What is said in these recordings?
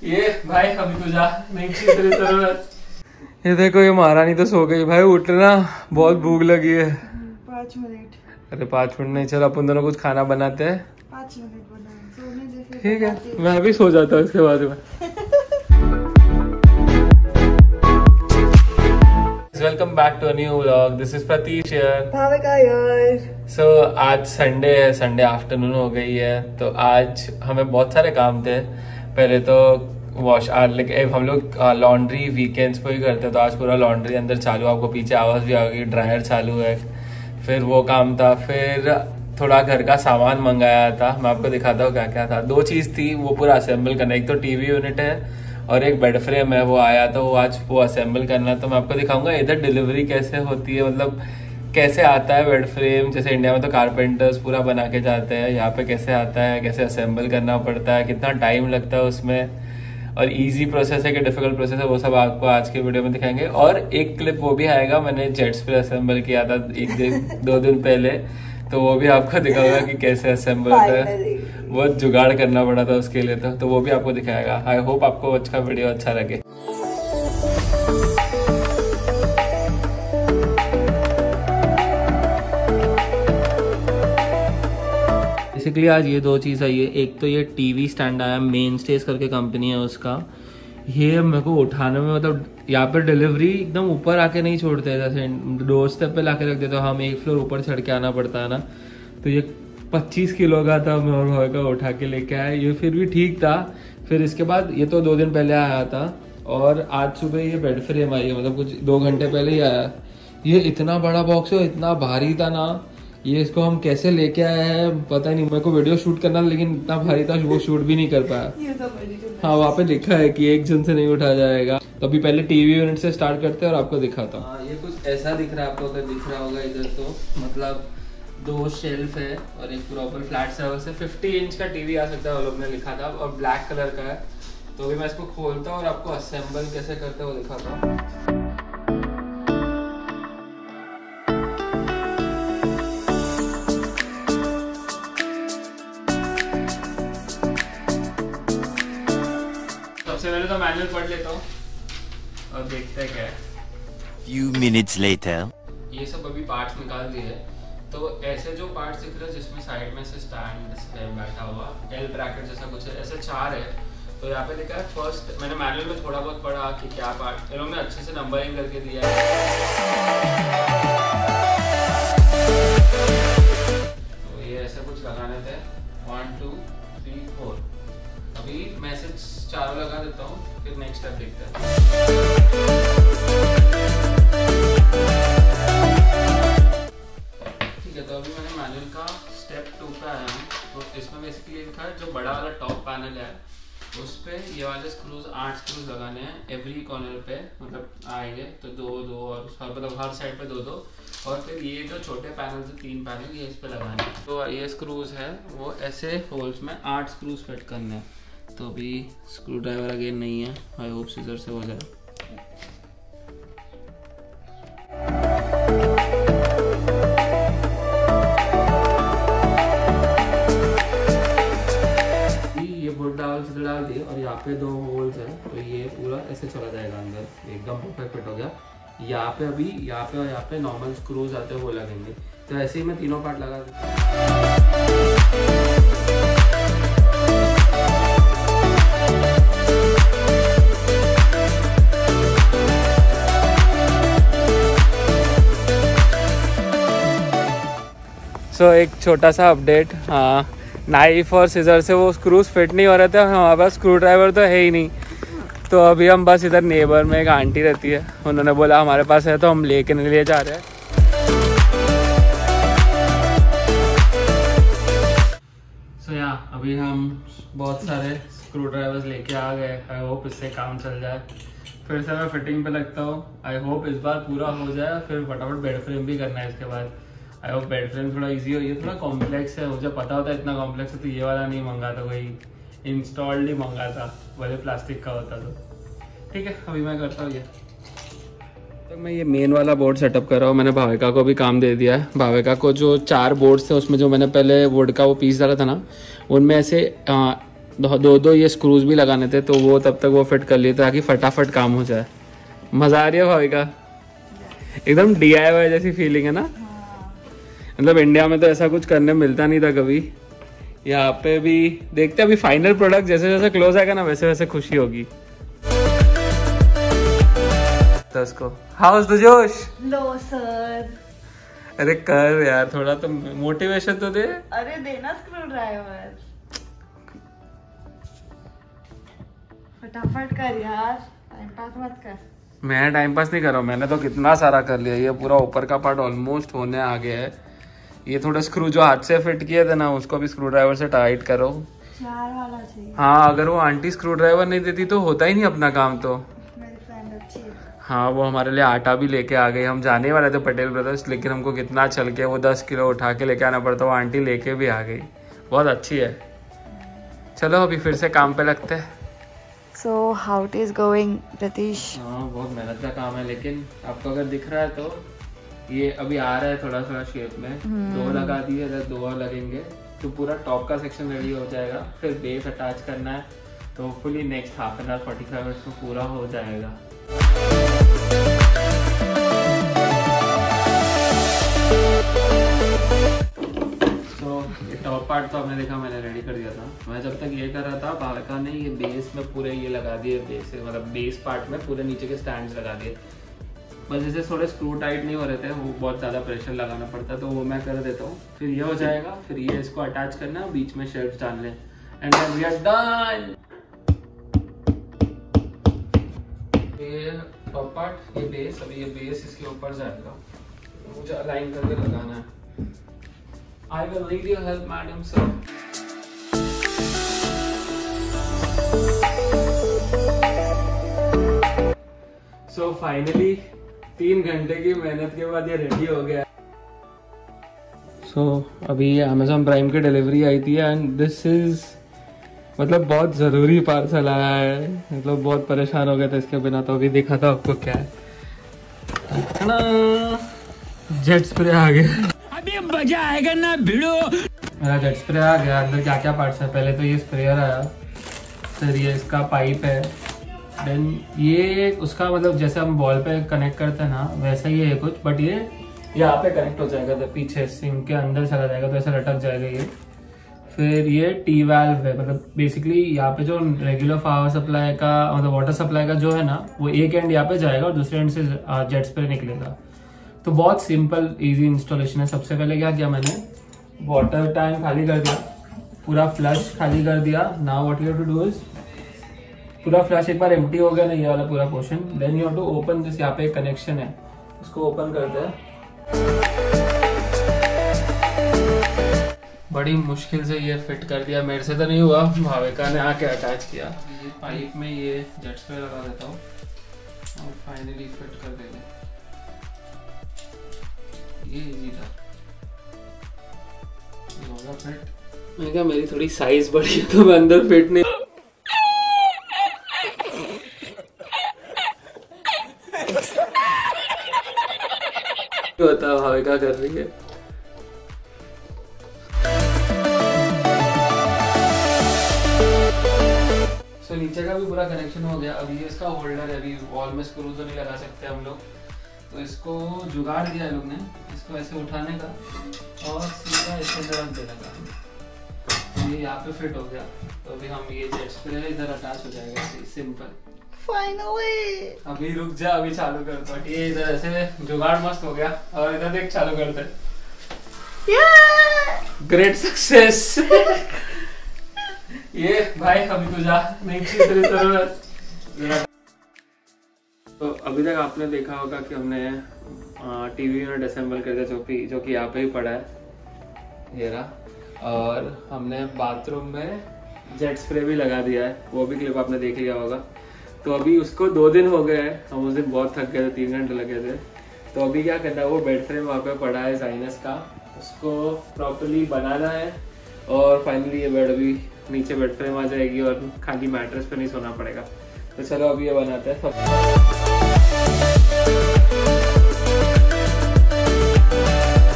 ये भाई अभी तो जा नहीं तेरी जरूरत। ये देखो ये महारानी तो सो गई भाई, उठना बहुत भूख लगी है। 5 मिनट। अरे 5 मिनट नहीं, चलो अपन दोनों कुछ खाना बनाते हैं। 5 मिनट बनाए ठीक है, मैं भी सो जाता हूँ इसके बाद में। Welcome back to a new vlog, this is Pratish here. Bhavika यार। सो आज संडे है, संडे आफ्टरनून हो गई है, तो आज हमें बहुत सारे काम थे। पहले तो हम लोग लॉन्ड्री वीकेंड्स पे ही करते, तो आज पूरा लॉन्ड्री अंदर चालू, आपको पीछे आवाज भी आ गई, ड्रायर चालू है। फिर वो काम था, फिर थोड़ा घर का सामान मंगाया था, मैं आपको दिखाता हूँ क्या क्या था। 2 चीज थी वो पूरा असेंबल करना, एक तो टीवी यूनिट है और एक बेड फ्रेम है, वो आया तो वो आज वो असेंबल करना। तो मैं आपको दिखाऊंगा इधर डिलीवरी कैसे होती है, मतलब कैसे आता है बेड फ्रेम। जैसे इंडिया में तो कारपेंटर्स पूरा बना के जाते हैं, यहाँ पे कैसे आता है, कैसे असेंबल करना पड़ता है, कितना टाइम लगता है उसमें, और इजी प्रोसेस है कि डिफिकल्ट प्रोसेस है, वो सब आपको आज के वीडियो में दिखाएंगे। और एक क्लिप वो भी आएगा, मैंने जेट्स पे असेंबल किया था 2 दिन पहले, तो वो भी आपको दिखाऊंगा कि कैसे असेंबल होता है। बहुत जुगाड़ करना पड़ा था उसके लिए, तो वो भी आपको दिखाएगा। आई होप आपको अच्छा वीडियो अच्छा लगे। बेसिकली आज ये 2 चीज़ आई है, एक तो ये टीवी स्टैंड आया, मेन स्टेज करके कंपनी है उसका। ये मेरे को उठाने में, मतलब यहाँ पर डिलीवरी एकदम ऊपर आके नहीं छोड़ते हैं, जैसे डोर स्टेप पे लाके रख देते हो, हम 1 फ्लोर ऊपर चढ़ के आना पड़ता है ना। तो ये 25 किलो का था, मैं और भाई का उठा के लेके आया, ये फिर भी ठीक था। फिर इसके बाद ये तो 2 दिन पहले आया था, और आज सुबह ये बेड फ्रेम आई है, मतलब कुछ 2 घंटे पहले ही आया। ये इतना बड़ा बॉक्स है, इतना भारी था ना, ये इसको हम कैसे लेके आए हैं पता नहीं। मेरे को वीडियो शूट करना, लेकिन इतना भारी था वो शूट भी नहीं कर पाया। हाँ, वहाँ पे लिखा है कि 1 जन से नहीं उठा जाएगा। तो अभी पहले टीवी यूनिट से स्टार्ट करते हैं और आपको दिखाता हूँ। ये कुछ ऐसा दिख रहा है आपको, अगर दिख रहा होगा इधर, तो मतलब 2 शेल्फ है और एक प्रॉपर फ्लैट सर्विस है। 50 इंच का टीवी आ सकता है, वो लोग ने लिखा था, और ब्लैक कलर का है। तो अभी मैं इसको खोलता हूँ और आपको असेंबल कैसे करते हैं वो दिखाता हूँ। सबसे पहले तो मैनुअल पढ़ लेता हूँ और देखते हैं क्या है। Few minutes later. ये सब अभी पार्ट्स निकाल दिए, तो ऐसे जो पार्ट्स दिख रहे हैं जिसमें साइड में से स्टैंड बैठा हुआ एल ब्रैकेट जैसा कुछ है, ऐसे 4 है। तो यहाँ पे लिखा है फर्स्ट, मैंने मैनुअल में थोड़ा बहुत पढ़ा कि क्या पार्ट, इन लोगों ने अच्छे से नंबरिंग करके दिया है। तो ये ऐसे कुछ लगाने थे, 1 2 3 4। अभी मैसेज 4 लगा देता हूँ, फिर नेक्स्ट स्टेप देखते हैं। ठीक है, तो अभी मैंने मैनुअल का स्टेप 2 पे आया हूँ। तो इसमें बेसिकली लिखा है जो बड़ा वाला टॉप पैनल है उस पे ये वाले स्क्रूज 8 स्क्रूज लगाने हैं एवरी कॉर्नर पे, मतलब आएंगे तो 2 और मतलब हर साइड पे 2, और फिर ये जो छोटे पैनल से 3 पैनल ये इस पे लगाने हैं। तो ये स्क्रूज है वो ऐसे होल्स में 8 स्क्रूज फिट करने हैं। तो अभी स्क्रू ड्राइवर अगेन नहीं है, आई होप सीजर से हो जाए। ये वुड डाल दिए और यहाँ पे 2 होल्स है, तो ये पूरा ऐसे चला जाएगा अंदर, एकदम परफेक्ट फिट हो गया। यहाँ पे अभी यहाँ पे और यहाँ पे नॉर्मल स्क्रूज आते हैं वो लगेंगे। तो ऐसे ही मैं तीनों पार्ट लगा दूँ। सो एक छोटा सा अपडेट, हाँ, नाइफ और सीजर से वो स्क्रूज फिट नहीं हो रहे थे, हमारे पास स्क्रू ड्राइवर तो है ही नहीं। तो अभी हम बस इधर नेबर में एक आंटी रहती है, उन्होंने बोला हमारे पास है, तो हम लेके लिए जा रहे हैं। सो यहाँ अभी हम बहुत सारे स्क्रू ड्राइवर्स लेके आ गए, आई होप इससे काम चल जाए। फिर से मैं फिटिंग पे लगता हूँ, आई होप इस बार पूरा हो जाए, फिर फटाफट बेड फ्रेम भी करना है इसके बाद। आई होप बेड फ्रेम थोड़ा इजी हो, ये थोड़ा कॉम्प्लेक्स है, मुझे पता होता है इतना कॉम्प्लेक्स है तो ये वाला नहीं मंगा था, वही इंस्टॉल्ड ही मंगा था, भले प्लास्टिक का होता तो। ठीक है, अभी मैं करता हूँ ये। तो मैं ये मेन वाला बोर्ड सेटअप कर रहा हूँ, मैंने भाविका को भी काम दे दिया है। भाविका को जो 4 बोर्ड्स थे उसमें जो मैंने पहले वुड का वो पीस डाला था ना, उनमें ऐसे दो ये स्क्रूज भी लगाने थे, तो वो तब तक वो फिट कर लिए ताकि फटाफट काम हो जाए। मजा आ रही है भाभी का, एकदम DIY जैसी फीलिंग है ना। मतलब इंडिया में तो ऐसा कुछ करने मिलता नहीं था कभी। यहाँ पे भी देखते हैं, अभी फाइनल प्रोडक्ट जैसे जैसे क्लोज आएगा ना वैसे वैसे खुशी होगी। तो उसको हाउस द जोश। लो सर। अरे कर यार, थोड़ा तो मोटिवेशन तो दे। अरे देना स्क्रू ड्राइवर, फटाफट कर यार, टाइम पास मत कर। मैं टाइम पास नहीं कर रहा हूँ, मैंने तो कितना सारा कर लिया। ये पूरा ऊपर का पार्ट ऑलमोस्ट होने आ गया है। ये थोड़े स्क्रू जो हाथ से फिट किए थे ना, उसको भी स्क्रू ड्राइवर से टाइट करो। 4 वाला चाहिए। हाँ, अगर वो आंटी स्क्रू ड्राइवर नहीं देती तो होता ही नहीं अपना काम। तो मेरी फ्रेंड अच्छी है। हाँ, वो हमारे लिए आटा भी लेके आ गई। हम जाने वाले थे पटेल ब्रदर्स, लेकिन हमको कितना चल के वो 10 किलो उठा के लेके आना पड़ता। वो आंटी लेके भी आ गई, बहुत अच्छी है। चलो अभी फिर से काम पे लगते हैं। So how it is going, Ratish? हाँ, बहुत मेहनत का काम है, लेकिन आपको अगर दिख रहा है तो ये अभी आ रहा है थोड़ा थोड़ा शेप में। 2 लगा दिए, इधर 2 और लगेंगे तो पूरा टॉप का सेक्शन रेडी हो जाएगा। फिर बेस अटैच करना है, तो hopefully next half an hour 45 minutes में पूरा हो जाएगा। तो ये टॉप पार्ट तो आपने देखा, मैंने रेडी कर दिया था। मैं जब तक ये कर रहा था, भाविका ने ये बेस में पूरे ये लगा दिए। बेस मतलब बेस पार्ट में पूरे नीचे के स्टैंड्स लगा दिए। बस जैसे थोड़े स्क्रू टाइट नहीं हो रहे थे, वो बहुत ज़्यादा प्रेशर लगाना पड़ता, तो वो मैं कर देता हूँ। फिर ये हो जाएगा, फिर ये इसको अटैच करना, बीच में शेल्फ्स डालने, and then we are done. ये टॉप पार्ट, ये बेस, अभी ये बेस इसके ऊपर जाएगा, मुझे अलाइन करके लगाना है। I will need your help, madam, sir. So finally 3 घंटे की मेहनत के बाद ये रेडी हो गया। So अभी Amazon Prime की डिलीवरी आई थी, एंड दिस इज मतलब बहुत जरूरी पार्सल आया है। मतलब बहुत परेशान हो गए थे इसके बिना, तो अभी देखा था आपको क्या है। जेट स्प्रे आ गया, अभी मजा आएगा ना भिड़ो। मेरा जेट स्प्रे आ गया। अंदर क्या क्या पार्ट्स है, पहले तो ये स्प्रेयर आया, फिर ये इसका पाइप है, देन ये उसका मतलब जैसे हम बॉल पे कनेक्ट करते हैं ना वैसा ही है कुछ, बट ये यहाँ पे कनेक्ट हो जाएगा, तो पीछे सिंक के अंदर चला जाएगा, तो ऐसा लटक जाएगा ये। फिर ये टी वाल्व है, मतलब बेसिकली यहाँ पे जो रेगुलर पावर सप्लाई का मतलब वाटर सप्लाई का जो है ना, वो एक एंड यहाँ पे जाएगा और दूसरे एंड से जेट स्प्रे निकलेगा। तो बहुत सिंपल इजी इंस्टॉलेशन है। सबसे पहले क्या किया मैंने, वाटर टैंक खाली कर दिया, पूरा फ्लश खाली कर दिया। Now what you have to do is, पूरा फ्लश एक बार एम्प्टी हो गया ना ये वाला पूरा portion, then you have to open this. यहाँ पे एक कनेक्शन है, उसको ओपन करते हैं। बड़ी मुश्किल से ये फिट कर दिया, मेरे से तो नहीं हुआ, भाविका ने आके अटैच किया। ये पाइप में ये जेट स्प्रे लगा देता हूँ और फाइनली फिट कर देंगे। ये इजी था, ये होगा फिट। मैं क्या, मेरी थोड़ी साइज बड़ी है तो मैं अंदर फिट नहीं होता। भाविका कर रही है। तो नीचे का भी पूरा कनेक्शन हो गया। अभी ये इसका होल्डर है, अभी वॉल में स्क्रू तो नहीं लगा सकते हम लोग, तो इसको जुगाड़ दिया लोग ने, इसको ऐसे उठाने का और सीधा ऐसे रख देने का। ये यहाँ पे फिट हो गया, तो अभी हम ये जेट स्प्रे इधर अटैच हो जाएगा, सिंपल। फाइनली अभी रुक जा, अभी चालू करता हूँ। ये इधर ऐसे जुगाड़ मस्त हो गया, और इधर देख चालू करते हैं। Great success. ये भाई अभी तो जा, नहीं तेरी जरूरत। तो अभी तक आपने देखा होगा कि हमने टीवी यूनिट असेंबल कर दिया, जो कि यहाँ पे ही पड़ा है, ये रहा। और हमने बाथरूम में जेट स्प्रे भी लगा दिया है, वो भी क्लिप आपने देख लिया होगा। तो अभी उसको 2 दिन हो गए हैं, हम उस दिन बहुत थक गए थे, 3 घंटे लगे थे। तो अभी क्या करना है, वो बेड फ्रेम वहाँ पे पड़ा है साइनस का, उसको प्रॉपर्ली बनाना है। और फाइनली ये बेड अभी नीचे बेड फ्रेम आ जाएगी और खाली मैट्रेस पे नहीं सोना पड़ेगा। तो चलो अभी ये बनाते हैं।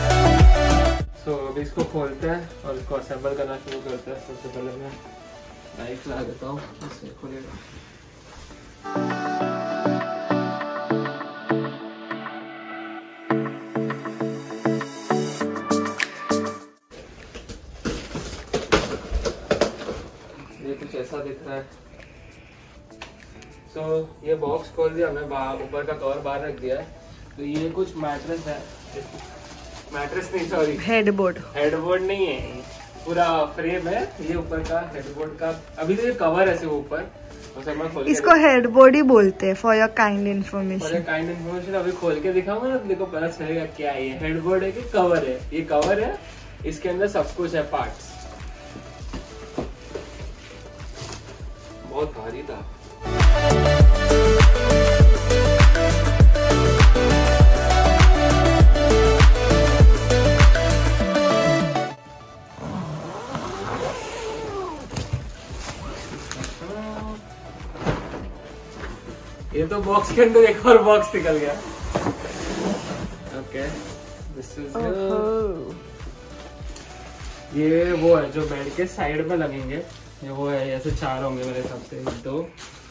तो अभी इसको खोलते हैं और इसको असेंबल करना शुरू करते हैं। सबसे पहले मैं नाइफ ला देता हूँ, इससे खुलेगा। ये कुछ ऐसा दिख रहा है। ये बॉक्स खोल दिया हमने, ऊपर का कवर बाहर रख दिया है। तो ये कुछ मैट्रेस है, मैट्रेस नहीं सॉरी, हेडबोर्ड नहीं है, पूरा फ्रेम है। ये ऊपर का हेडबोर्ड का, अभी तो ये कवर है सिर्फ ऊपर, इसको हेडबोर्ड ही बोलते हैं। फॉर योर काइंड इन्फॉर्मेशन अभी खोल के दिखाऊंगा ना, देखो पता चलेगा क्या है ये हेडबोर्ड है कि कवर है। ये कवर है, इसके अंदर सब कुछ है, पार्ट्स। बहुत भारी था। ये तो बॉक्स के अंदर एक और बॉक्स निकल गया। ओके, दिस इज ये वो है जो बेड के साइड में लगेंगे। ये वो है, ऐसे 4 होंगे मेरे हिसाब से, 2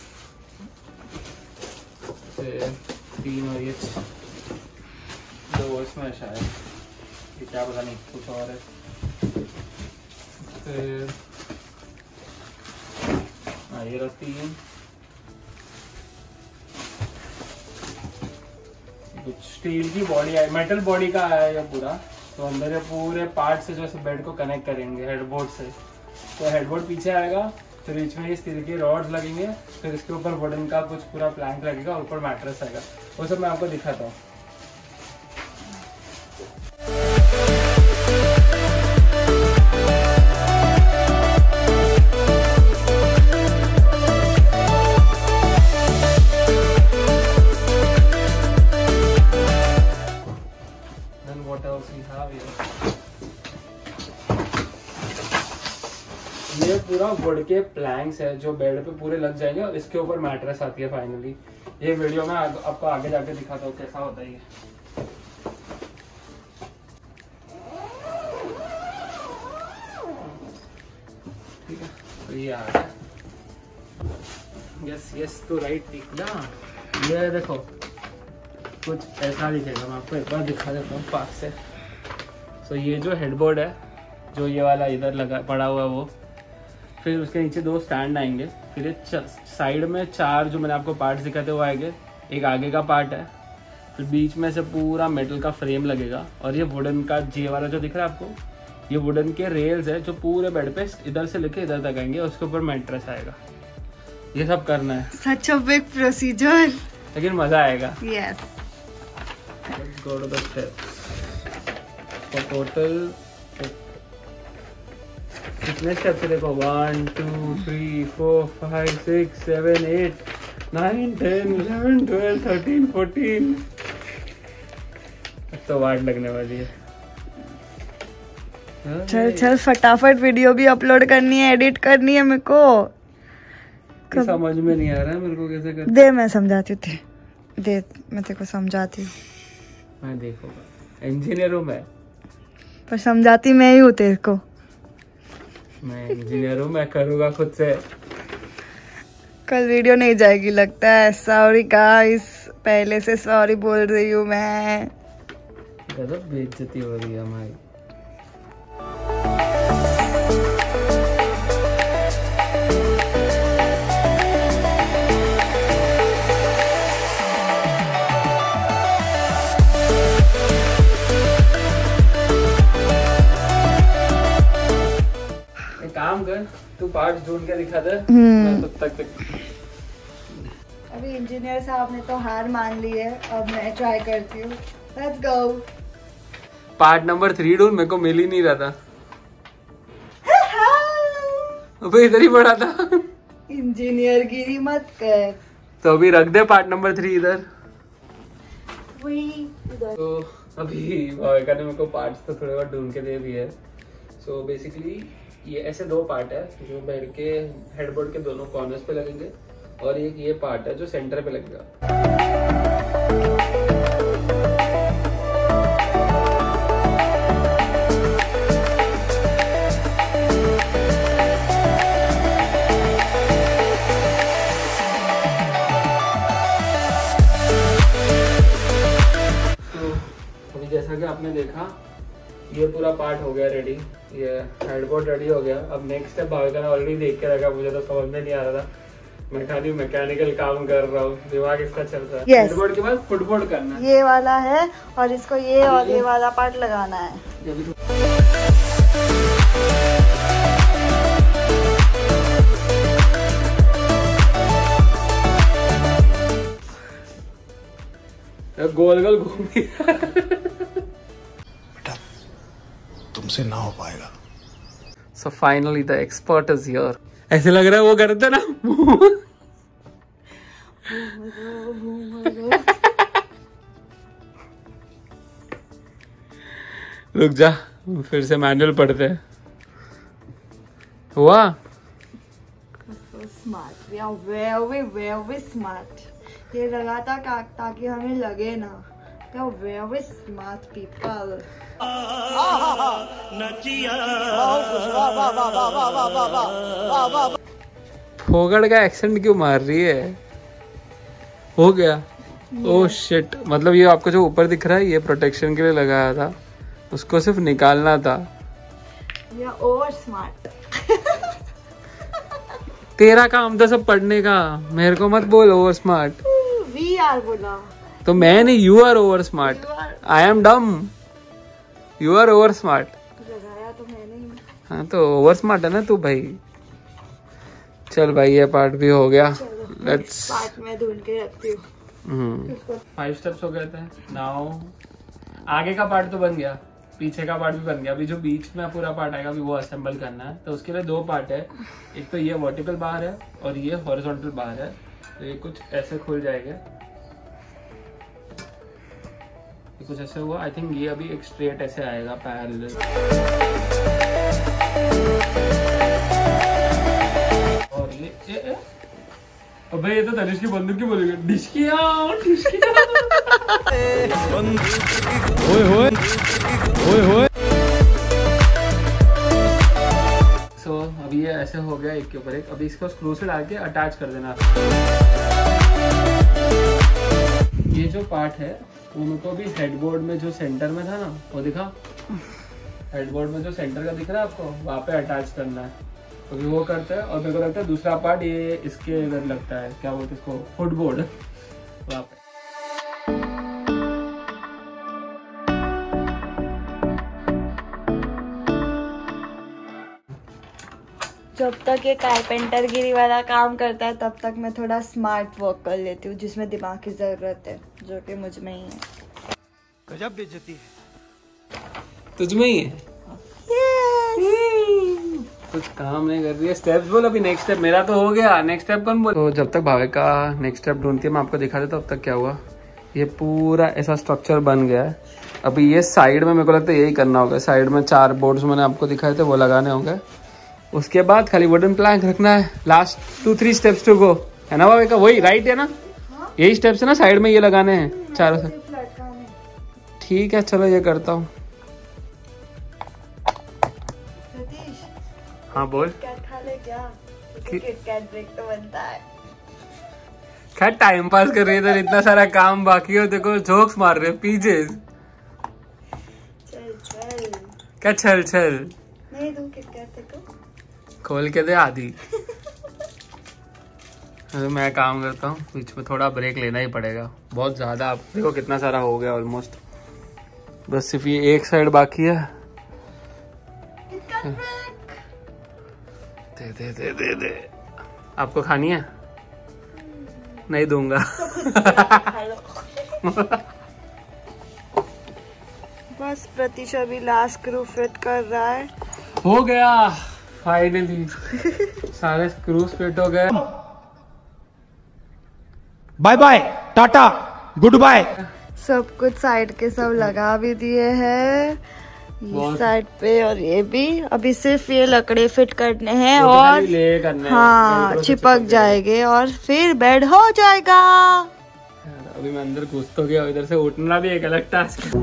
से 3 और ये 2 इसमें शायद, ये क्या पता नहीं, कुछ और है। फिर ये रहा 3, कुछ स्टील की बॉडी है, मेटल बॉडी का आया है ये पूरा। तो अंदर ये पूरे पार्ट से जो है बेड को कनेक्ट करेंगे हेडबोर्ड से। तो हेडबोर्ड पीछे आएगा, फिर बीच में ये स्टील के रॉड्स लगेंगे, फिर इसके ऊपर वुडन का कुछ पूरा प्लैंक लगेगा, ऊपर मैट्रेस आएगा। वो सब मैं आपको दिखाता हूँ। ये पूरा वुड के प्लैंक्स है जो बेड पे पूरे लग जाएंगे, और इसके ऊपर मैट्रेस आती है फाइनली। ये वीडियो में आपको आगे जाके दिखाता हूँ कैसा होता है ये। ठीक है, तो ये आ गया। यस तो राइट, ठीक ना। ये देखो कुछ ऐसा दिखेगा, मैं आपको एक बार दिखा देता हूँ पास से। तो ये जो हेडबोर्ड है, जो ये वाला इधर लगा पड़ा हुआ है वो, फिर उसके नीचे 2 स्टैंड आएंगे, फिर ये साइड में 4 जो मैंने आपको पार्ट्स दिखाए थे वो आएंगे। एक आगे का पार्ट है, फिर बीच में से पूरा मेटल का फ्रेम लगेगा, और ये वुडन का जे वाला जो दिख रहा है आपको, ये वुडन के रेल्स है जो पूरे बेड पे इधर से लेके इधर तक आएंगे, उसके ऊपर मैट्रेस आएगा। ये सब करना है, सच अ बिग प्रोसीजर, लेकिन मजा आएगा। Yes, let's go to the steps. तो टोटल कितने स्टेप्स है देखो, 1 2 3 4 5 6 7 8 9 10 11 12 13 14। तो वाट लगने वाली है। चल फटाफट वीडियो भी अपलोड करनी है, एडिट करनी है मेरे को। समझ में नहीं आ रहा है मेरे को कैसे करते। दे मैं समझाती हूँ, दे मैं तेरे को समझाती हूँ। मैं देखूंगा, इंजीनियर हूँ मैं, पर समझाती मैं ही हूँ तेरे को। मैं इंजीनियर हूँ, मैं करूँगा खुद से। कल वीडियो नहीं जाएगी लगता है। सॉरी गाइस, पहले से सॉरी बोल रही हूँ मैं। गजब बेइज्जती हो रही है हमारी। काम कर, तू पार्ट्स ढूंढ के दिखा दे, मैं तब तक अभी इंजीनियर साहब ने तो हार मान ली है, अब मैं ट्राई करती हूँ। Let's go. पार्ट नंबर 3 ढूंढ, मेरे को मिल ही नहीं रहा था। अबे इधर ही पड़ा था। इंजीनियर गिरी मत कर। तो अभी रख दे पार्ट नंबर 3 इधर। तो अभी भाविका ने मेरे को पार्ट्स तो थोड़े बहुत ढूंढ के दे दिए है। सो बेसिकली ये ऐसे 2 पार्ट है जो बेड के हेडबोर्ड के दोनों कॉर्नर्स पे लगेंगे, और एक ये पार्ट है जो सेंटर पे लगेगा। कि आपने देखा ये पूरा पार्ट हो गया रेडी, ये हेडबोर्ड रेडी हो गया। अब नेक्स्ट स्टेप भाविका ने ऑलरेडी देख के रखा, मुझे तो समझ में नहीं आ रहा था, मैं खाली मैकेनिकल काम कर रहा हूँ, दिमाग इसका चल रहा है। हेडबोर्ड के बाद फुटबोर्ड करना है, ये वाला है और इसको ये और ये वाला पार्ट लगाना है। गोल गोल घूम तुमसे ना हो पाएगा। So finally the expert is here. ऐसे लग रहा है वो करते ना रुक जा, फिर से मैनुअल पढ़ते हैं। हुआ? So smart. We are very very smart. ये लगा था ताकि हमें लगे ना। We are very smart people. फोगड़ का एक्सेंट क्यों मार रही है? हो गया। ओह शिट, मतलब ये आपको जो ऊपर दिख रहा है ये प्रोटेक्शन के लिए लगाया था, उसको सिर्फ निकालना था। या ओवर स्मार्ट। तेरा काम था सब पढ़ने का, मेरे को मत बोल ओवर स्मार्ट। वी आर बोला तो मैं नहीं, you are over smart. I am dumb, you are over smart. लगाया तो मैंने ही। हाँ तो ओवर स्मार्ट है ना तू भाई। चल भाई ये पार्ट भी हो गया। लेट्स पार्ट में ढूंढ के रखती हूँ। 5 स्टेप्स हो गए थे। नाउ आगे का पार्ट तो बन गया, पीछे का पार्ट भी बन गया। अभी जो बीच में पूरा पार्ट आएगा अभी वो असेंबल करना है। तो उसके लिए 2 पार्ट है, एक तो ये वर्टिकल बार है और ये हॉरिजॉन्टल बार है। तो ये कुछ ऐसे खुल जाएंगे, ये कुछ ऐसे हुआ। आई थिंक ये अभी एक स्ट्रेट ऐसे आएगा पैरेलल। और ये अबे ये तो तनिष्क की बंदूक क्यों बोलेगा? डिस्किया ओए होए ओए होए। सो अभी ये ऐसे हो गया एक के ऊपर एक। अभी इसको स्क्रू से डाल के अटैच कर देना। ये जो पार्ट है उनको भी हेडबोर्ड में जो सेंटर में था ना, वो दिखा, हेडबोर्ड में जो सेंटर का दिख रहा है आपको, वहाँ पे अटैच करना है। अभी वो करते हैं। और मेरे को लगता है दूसरा पार्ट ये इसके इधर लगता है, क्या बोलते हैं इसको, फुटबोर्ड वहाँ पे। जब तक ये कारपेंटर गिरी वाला काम करता है तब तक मैं थोड़ा स्मार्ट वर्क कर लेती हूँ जिसमें दिमाग की जरूरत है, जो कि मुझ में ही है। गजब बेइज्जती है। तुझ में ही है? कुछ काम नहीं कर रही है। स्टेप्स बोल अभी। नेक्स्ट स्टेप मेरा तो हो गया, नेक्स्ट स्टेप कौन बोल? तो जब तक भावे का नेक्स्ट स्टेप ढूंढती है मैं आपको दिखा देता हूँ। तब तक क्या हुआ, ये पूरा ऐसा स्ट्रक्चर बन गया है। अभी ये साइड में मेरे को लगता है यही करना होगा। साइड में 4 बोर्ड्स मैंने आपको दिखाए थे वो लगाने होंगे। उसके बाद खाली वुडन प्लैंक रखना है। लास्ट 2-3 स्टेप्स टू गो, है ना भावे का? वही राइट है ना? यही स्टेप्स है ना, साइड में ये लगाने हैं चारों से। ठीक है चलो ये करता हूँ। हाँ बोल। खा ले क्या? किटकैट ब्रेक तो बनता है। क्या टाइम पास कर रही है इधर, इतना सारा काम बाकी हो, देखो जोक्स मार रहे पीछे। चल चल। क्या चल चल? नहीं दूं किटकैट देखो। खोल के दे आधी। तो मैं काम करता हूँ, बीच में थोड़ा ब्रेक लेना ही पड़ेगा। बहुत ज्यादा, आप देखो कितना सारा हो गया ऑलमोस्ट। बस सिर्फ ये एक साइड बाकी है। दे दे दे दे दे। आपको खानी है? नहीं दूंगा। बस प्रतीक्षा भी लास्ट स्क्रू फिट कर रहा है। हो गया फाइनली, सारे स्क्रूज फिट हो गए। Bye bye, ta-ta, good bye. सब कुछ साइड के सब लगा भी दिए हैं, ये साइड पे और ये भी। अभी सिर्फ ये लकड़े फिट करने हैं और हाँ चिपक जाएंगे और फिर बेड हो जाएगा। अभी मैं अंदर घुस तो गया, इधर से उठना भी एक अलग टास्क है।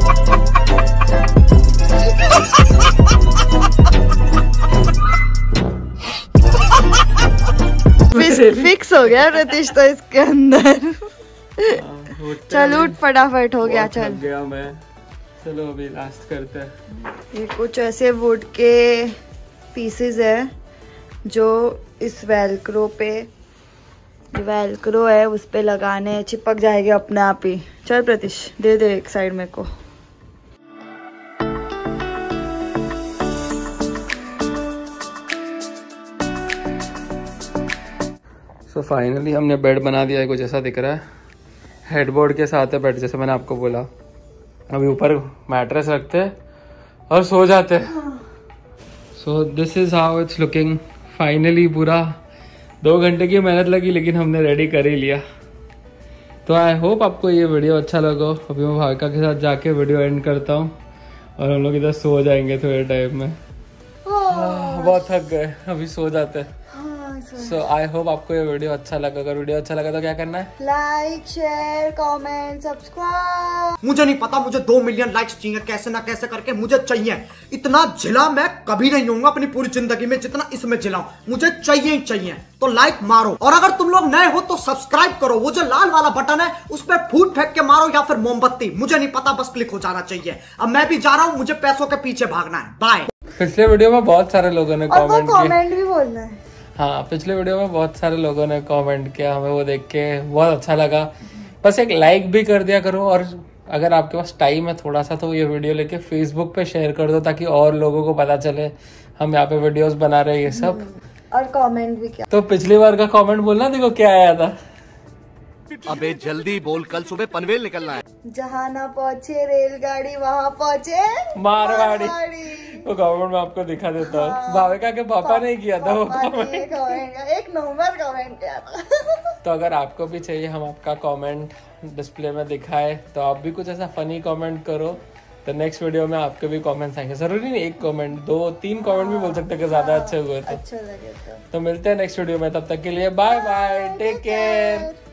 फिक्स हो गया प्रतीश तो इसके अंदर। चल उठ फटाफट, हो गया। चल गया मैं। चलो अभी लास्ट करते हैं। ये कुछ ऐसे वुड के पीसेस है जो इस वेलक्रो पे, वेलक्रो है उस पे लगाने, चिपक जाएंगे अपने आप ही। चल प्रतीश दे दे एक साइड मेरे को। सो फाइनली हमने बेड बना दिया है, कुछ ऐसा दिख रहा है। हेडबोर्ड के साथ है बेड, जैसे मैंने आपको बोला। अभी ऊपर मैट्रेस रखते हैं और सो जाते हैं। So this is how it's looking. Finally पूरा 2 घंटे की मेहनत लगी, लेकिन हमने रेडी कर ही लिया। तो आई होप आपको ये वीडियो अच्छा लगा। अभी मैं भाविका के साथ जाके वीडियो एंड करता हूँ और हम लोग इधर सो जाएंगे थोड़े टाइम में। बहुत थक गए, अभी सो जाते हैं। सो आई होप आपको ये वीडियो अच्छा लगा। अगर वीडियो अच्छा लगा तो क्या करना है? Like, share, comment, subscribe. मुझे नहीं पता, मुझे 2 मिलियन लाइक्स चाहिए, कैसे ना कैसे करके मुझे चाहिए। इतना झिला मैं कभी नहीं होऊंगा अपनी पूरी जिंदगी में जितना इसमें झिलाऊं। मुझे चाहिए ही चाहिए। तो लाइक मारो, और अगर तुम लोग नए हो तो सब्सक्राइब करो। वो जो लाल वाला बटन है उस पर फूट फेंक के मारो या फिर मोमबत्ती, मुझे नहीं पता, बस क्लिक हो जाना चाहिए। अब मैं भी जा रहा हूँ, मुझे पैसों के पीछे भागना है। बाय। पिछले वीडियो में बहुत सारे लोगों ने कमेंट भी बोलना है। हाँ, पिछले वीडियो में बहुत सारे लोगों ने कमेंट किया, हमें वो देख के बहुत अच्छा लगा। बस एक लाइक भी कर दिया करो, और अगर आपके पास टाइम है थोड़ा सा तो ये वीडियो लेके फेसबुक पे शेयर कर दो, ताकि और लोगों को पता चले हम यहाँ पे वीडियोस बना रहे हैं ये सब। और कमेंट भी क्या। तो पिछली बार का कमेंट बोलना, देखो क्या आया था। अबे जल्दी बोल, कल सुबह पनवेल निकलना है। जहाँ ना पहुँचे रेलगाड़ी वहाँ पहुँचे मारवाड़ी। वो कमेंट में आपको दिखा देता हूँ। हाँ, भाविका के पापा ने किया था वो कमेंट। एक नंबर कमेंट किया था। तो अगर आपको भी चाहिए हम आपका कमेंट डिस्प्ले में दिखाए, तो आप भी कुछ ऐसा फनी कमेंट करो, तो नेक्स्ट वीडियो में आपके भी कमेंट्स आएंगे। जरूरी नहीं 1 कमेंट, 2-3 कमेंट भी बोल सकते हैं ज्यादा अच्छे हुए तो। अच्छा लगे तो मिलते हैं नेक्स्ट वीडियो में, तब तक के लिए बाय बाय, टेक केयर।